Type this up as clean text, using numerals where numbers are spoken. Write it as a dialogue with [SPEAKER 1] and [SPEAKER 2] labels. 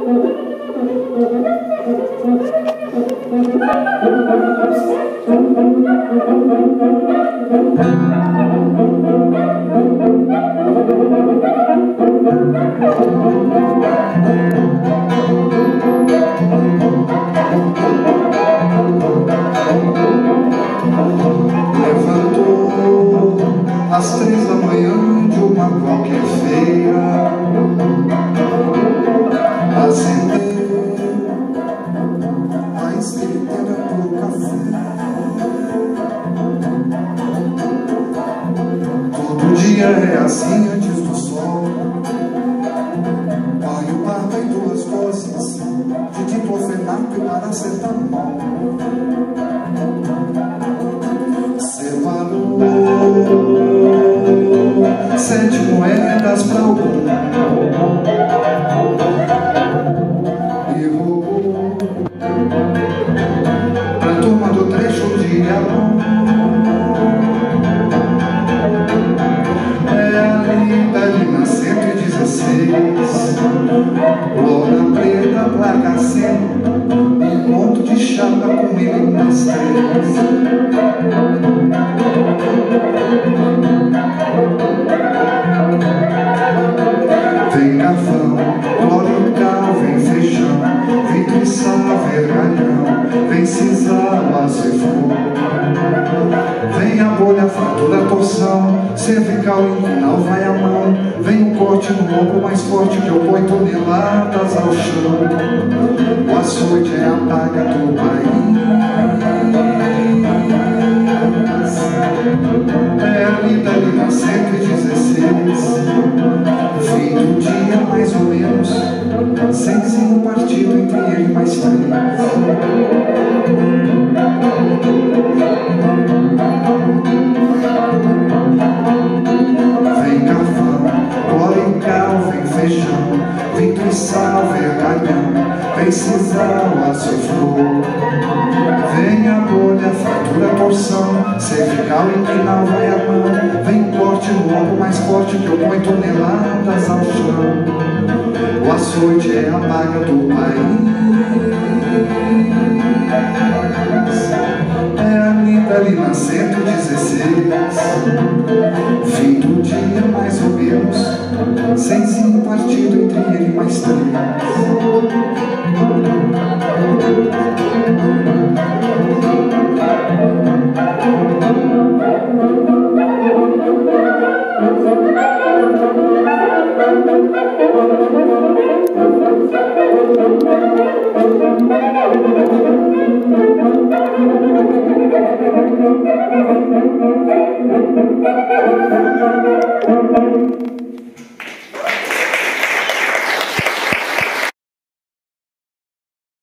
[SPEAKER 1] Às 3 da manhã de uma qualquer feira, acendeu a escriteira pro café. Todo dia é assim antes do sol. Banho, barba e 2 doses de diclofenaco e paracetamol. Separou 7 moedas pra algum e roubou pra turma do trecho de Violão. É ali na 116, Flora preta, placa Xeina, um ponto de chapa com ele nas 3. Vem garfão, clorical, vem feijão, vem triçal, vergalhão, vem sisal, aço e flor. Vem a bolha, fratura, torção, cervical, inguinal, vai a mão. Vem o corte no ombro mais forte que opõe toneladas ao chão. O açoite é a paga do país. É ali na 116, fim do dia mais ou menos, 100 partido entre ele mais 3. Vem carvão, clorical, vem feijão, vem triçal, vergalhão, vem sisal, aço e flor. Vem a bolha, fratura, torção, cervical, inguinal, vai a mão. Vem corte no ombro mais forte que opõe toneladas ao chão. O açoite é a paga do país. É ali na 116, fim do dia mais ou menos, 100 partido entre ele mais 3.